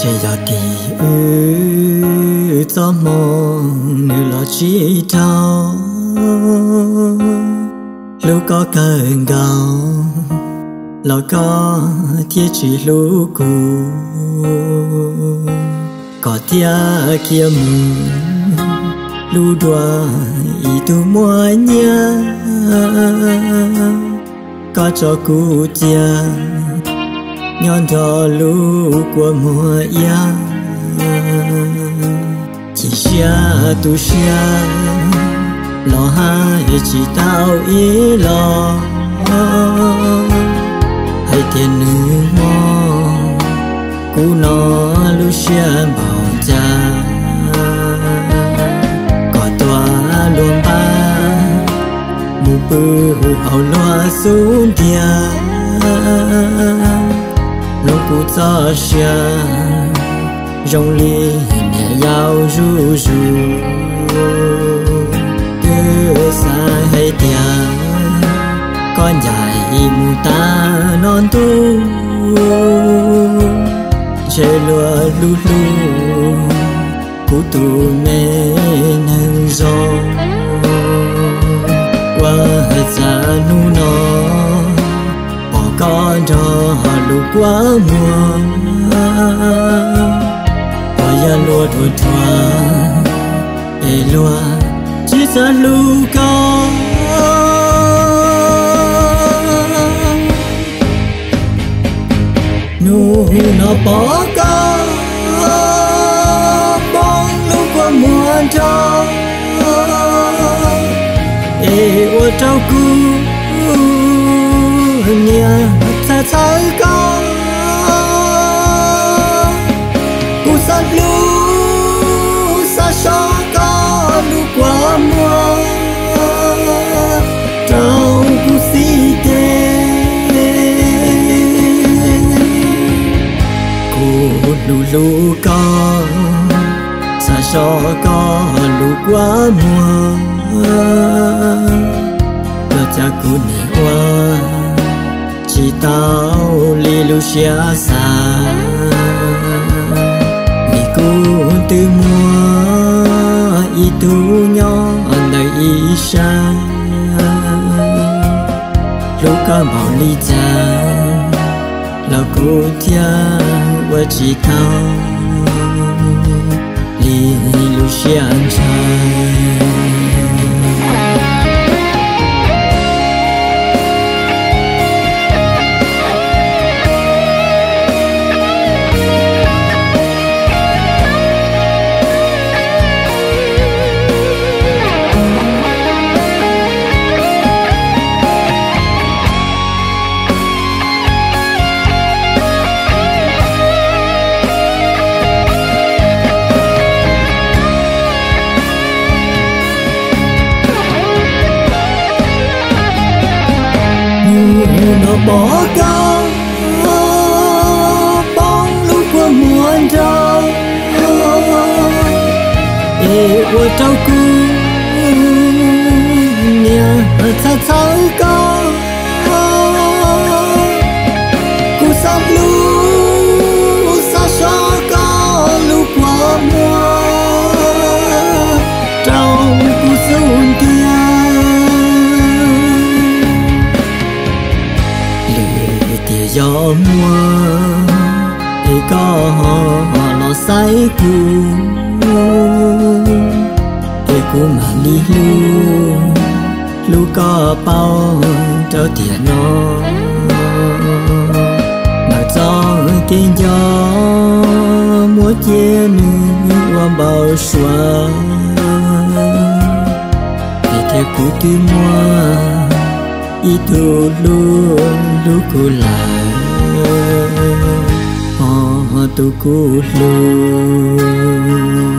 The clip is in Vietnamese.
chỉ giờ thì cho mong nơi lo chỉ thao lúc có cơn gạo lo có thiết chỉ lúc có tia kia mù lu đua ý tu mua nhá có cho cụ tia nhon thọ lu của mùa ya chỉ xia tu xia lo hai chỉ tao ý lo hay tiền nữ mò cú nó lu xia bảo cha có tòa luôn ba mù bự hậu loa xuống tia lúc cụ cho xia rong li nhẹ dao ru ru cứ xa hay tia con dài mù ta non tu chơi lúa lu lu cụ tu mê nâng gió qua già nu nó con cho lũ quá mùa và ya lúa thua thua e lúa chỉ xa lũ con nu nó bỏ con bóng lũ quá mùa cho e ô trâu cu nhà ta thấy con cụ sát lũ xa xó con lũ qua mùa trong cụ si tê cụ lũ lũ con xa xó con lũ qua mùa và cha cụ nè hoa chỉ tao li lu xia xa mi cu từ mua y tu nhỏ đời y sa lúc có bảo li cha là cu thia và chỉ tao li lu xia trai nó bỏ con bóng lúc của muôn trâu e của trâu cu nhà ta thấy con cụ sắp lũ xa xó con lúc của mùa trong cụ xuống kia gió mùa thì có họ lo say thì cu mà li lu có bao cho tiền nó mà gió cái gió múa chia nữ qua bao xóa thì theo cụ tư mua ý tu luôn lu cu lại tu cu luôn